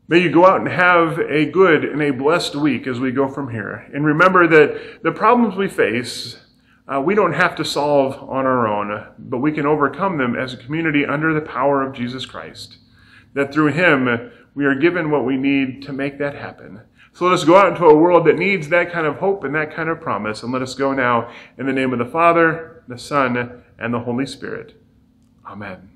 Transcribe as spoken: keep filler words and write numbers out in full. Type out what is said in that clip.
May you go out and have a good and a blessed week as we go from here. And remember that the problems we face, uh, we don't have to solve on our own, but we can overcome them as a community under the power of Jesus Christ. That through him, we are given what we need to make that happen. So let us go out into a world that needs that kind of hope and that kind of promise. And let us go now in the name of the Father, the Son, and the Holy Spirit. Amen.